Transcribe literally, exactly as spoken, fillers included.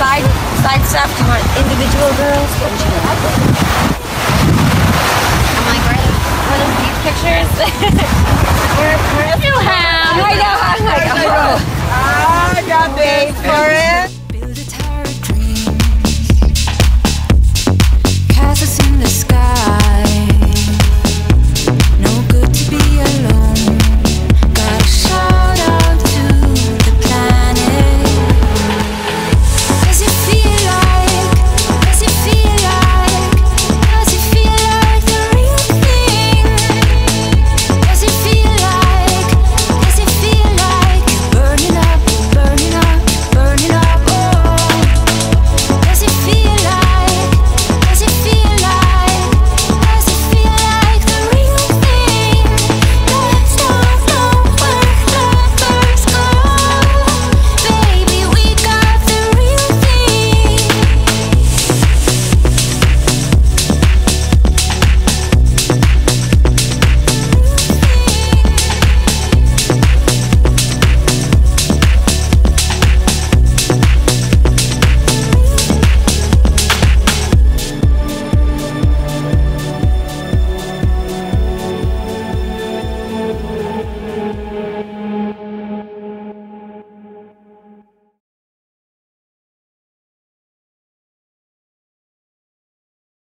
side side stuff? Do you want individual girls? What would you like? I'm like, where are one of these pictures? where, where You have. I know. I'm like, oh,